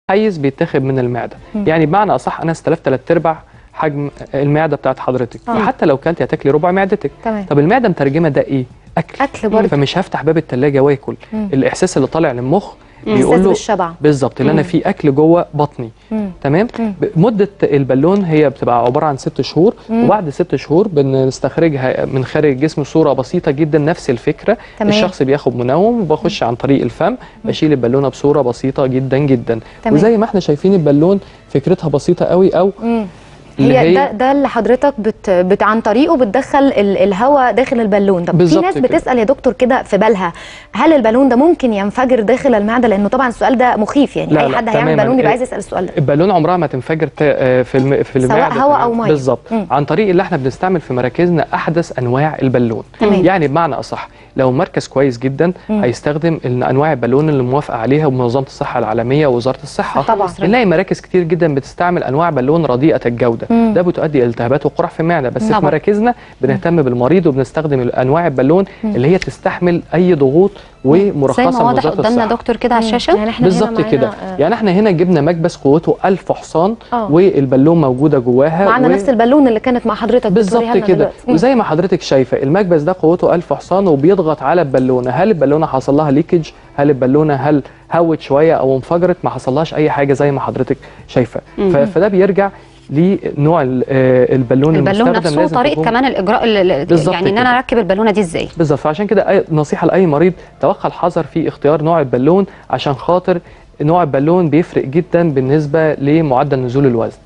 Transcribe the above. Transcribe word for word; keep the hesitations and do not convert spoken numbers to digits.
حيز بيتاخد من المعده. مم. يعني بمعنى اصح انا استلفت ثلاث ارباع حجم المعده بتاعت حضرتك، آه. فحتى لو كلتي هتاكلي ربع معدتك. تمام. طب المعده مترجمه ده ايه؟ اكل اكل برضه، فمش هفتح باب الثلاجه واكل. مم. الاحساس اللي طالع للمخ بيقول له بالشبع بالظبط اللي انا في اكل جوه بطني. مم. تمام. مم. مده البالون هي بتبقى عباره عن ست شهور. مم. وبعد ست شهور بنستخرجها من خارج الجسم صوره بسيطه جدا نفس الفكره. تمام. الشخص بياخد منوم وبخش عن طريق الفم بشيل البالونه بصوره بسيطه جدا جدا. تمام. وزي ما احنا شايفين البالون فكرتها بسيطه قوي او مم. هي, هي ده ده اللي حضرتك بت, بت عن طريقه بتدخل الهواء داخل البالون. طب في ناس بتسال يا دكتور كده في بالها هل البالون ده ممكن ينفجر داخل المعده؟ لانه طبعا السؤال ده مخيف، يعني لا اي حد لا هيعمل بالون يبقى عايز يسال السؤال ده. البالون عمرها ما تنفجر في الم... في المعده سواء هواء او ميه بالظبط، عن طريق اللي احنا بنستعمل في مراكزنا احدث انواع البالون. تمام. يعني بمعنى اصح لو مركز كويس جدا مم. هيستخدم انواع البالون اللي موافقه عليها بمنظمه الصحه العالميه ووزاره الصحه. طبعا نلاقي مراكز كتير جدا بتستعمل انواع بالون رديئه الجوده. مم. ده بتؤدي الى التهابات وقرح في المعده. بس طبعا. في مراكزنا بنهتم بالمريض وبنستخدم انواع البالون مم. اللي هي تستحمل اي ضغوط ومرخصه من وزاره الصحه. قدامنا دكتور كده على الشاشه يعني بالظبط كده. آه. يعني احنا هنا جبنا مكبس قوته ألف حصان أوه. والبالون موجوده جواها معانا و... نفس البالون اللي كانت مع حضرتك بالظبط كده. وزي ما حضرتك شايفه المكبس ده قوته ألف حصان وبيضغط على البالونه. هل البالونه حصل لها ليكج؟ هل البالونه هل هوت شويه او انفجرت؟ ما حصلهاش اي حاجه زي ما حضرتك شايفه. فده بيرجع لنوع البالون البالون نفسه وطريقه كمان الاجراء يعني ان انا اركب البالونه دي ازاي بالظبط. فعشان كده نصيحه لاي مريض توخى الحذر في اختيار نوع البالون، عشان خاطر نوع البالون بيفرق جدا بالنسبه لمعدل نزول الوزن.